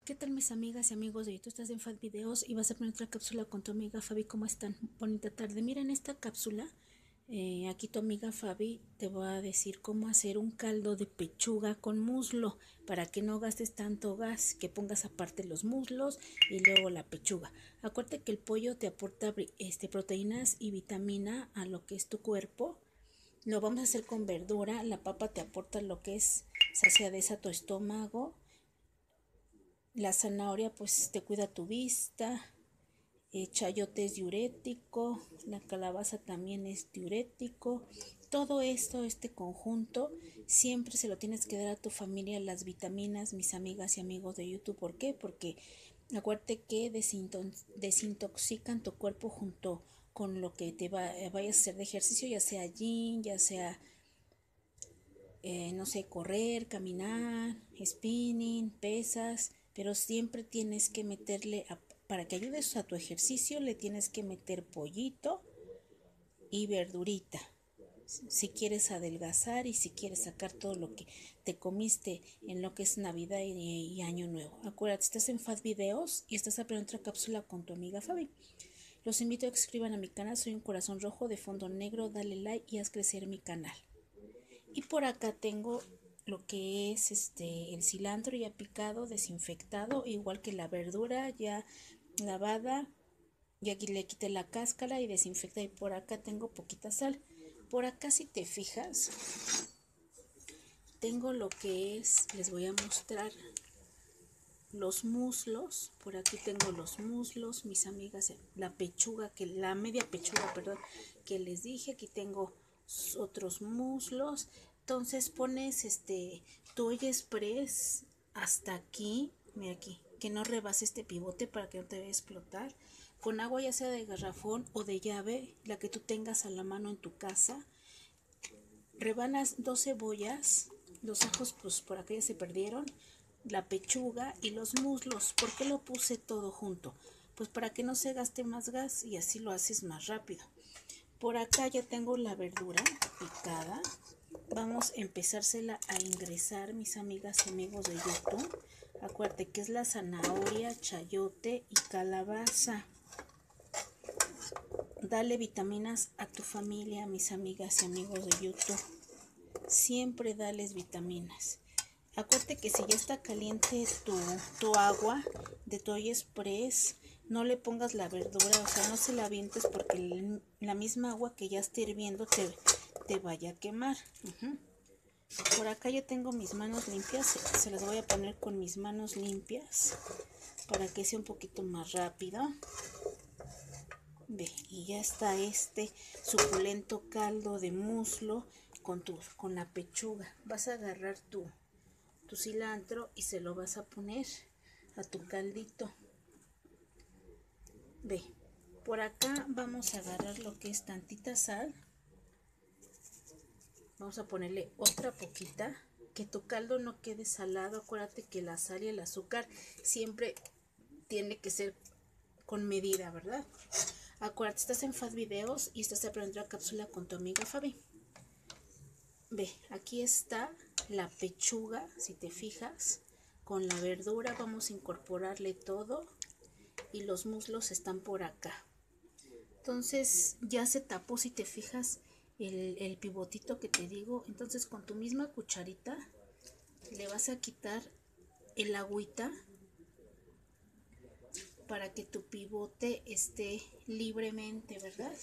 ¿Qué tal mis amigas y amigos de YouTube? Estás en Fat Videos y vas a poner otra cápsula con tu amiga Fabi. ¿Cómo están? Bonita tarde. Mira, en esta cápsula, aquí tu amiga Fabi te va a decir cómo hacer un caldo de pechuga con muslo para que no gastes tanto gas, que pongas aparte los muslos y luego la pechuga. Acuérdate que el pollo te aporta proteínas y vitamina a lo que es tu cuerpo. Lo vamos a hacer con verdura. La papa te aporta lo que es saciedad a tu estómago. La zanahoria pues te cuida tu vista, chayote es diurético, la calabaza también es diurético. Todo esto, este conjunto, siempre se lo tienes que dar a tu familia, las vitaminas, mis amigas y amigos de YouTube. ¿Por qué? Porque acuérdate que desintoxican tu cuerpo junto con lo que vayas a hacer de ejercicio, ya sea gym, ya sea no sé, correr, caminar, spinning, pesas, pero siempre tienes que para que ayudes a tu ejercicio, le tienes que meter pollito y verdurita. Si quieres adelgazar y si quieres sacar todo lo que te comiste en lo que es Navidad y Año Nuevo. Acuérdate, estás en Fat Videos y estás aprendiendo otra cápsula con tu amiga Fabi. Los invito a que suscriban a mi canal, soy un corazón rojo de fondo negro, dale like y haz crecer mi canal. Y por acá tengo lo que es el cilantro ya picado, desinfectado, igual que la verdura ya lavada. Y aquí le quité la cáscara y desinfecta. Y por acá tengo poquita sal. Por acá, si te fijas, tengo lo que es, les voy a mostrar los muslos. Por aquí tengo los muslos, mis amigas, la media pechuga, perdón, que les dije. Aquí tengo otros muslos. Entonces pones tu olla express hasta aquí, mira aquí, que no rebase este pivote para que no te vaya a explotar. Con agua ya sea de garrafón o de llave, la que tú tengas a la mano en tu casa. Rebanas 2 cebollas, los ajos pues por acá ya se perdieron, la pechuga y los muslos. ¿Por qué lo puse todo junto? Pues para que no se gaste más gas y así lo haces más rápido. Por acá ya tengo la verdura picada. Vamos a empezársela a ingresar, mis amigas y amigos de YouTube. Acuérdate que es la zanahoria, chayote y calabaza. Dale vitaminas a tu familia, mis amigas y amigos de YouTube. Siempre dales vitaminas. Acuérdate que si ya está caliente tu agua de tu olla express, no le pongas la verdura, o sea, no se la avientes porque la misma agua que ya esté hirviendo te vaya a quemar. Por acá yo tengo mis manos limpias, se las voy a poner con mis manos limpias para que sea un poquito más rápido. Ve, y ya está este suculento caldo de muslo con la pechuga. Vas a agarrar tu cilantro y se lo vas a poner a tu caldito. Ve, por acá vamos a agarrar lo que es tantita sal. Vamos a ponerle otra poquita, que tu caldo no quede salado. Acuérdate que la sal y el azúcar siempre tiene que ser con medida, ¿verdad? Acuérdate, estás en Fat Videos y estás aprendiendo la cápsula con tu amiga Fabi. Ve, aquí está la pechuga, si te fijas, con la verdura. Vamos a incorporarle todo y los muslos están por acá. Entonces ya se tapó, si te fijas, el pivotito que te digo. Entonces con tu misma cucharita le vas a quitar el agüita para que tu pivote esté libremente, ¿verdad?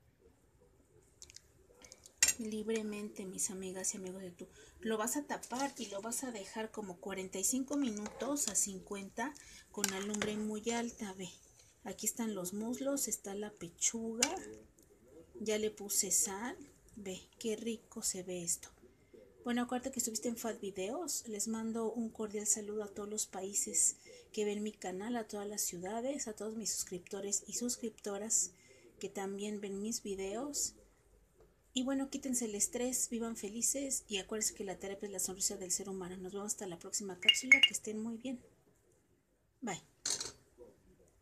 Libremente, mis amigas y amigos de YouTube. Lo vas a tapar y lo vas a dejar como 45 minutos a 50 con la lumbre muy alta. Ve, aquí están los muslos, está la pechuga, ya le puse sal. Ve, qué rico se ve esto. Bueno, acuérdate que estuviste en Fat Videos. Les mando un cordial saludo a todos los países que ven mi canal, a todas las ciudades, a todos mis suscriptores y suscriptoras que también ven mis videos. Y bueno, quítense el estrés, vivan felices y acuérdense que la terapia es la sonrisa del ser humano. Nos vemos hasta la próxima cápsula. Que estén muy bien. Bye.